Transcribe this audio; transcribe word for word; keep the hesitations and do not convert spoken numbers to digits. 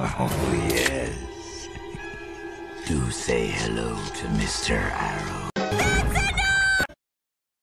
Oh, yes. Do say hello to Mister Arrow.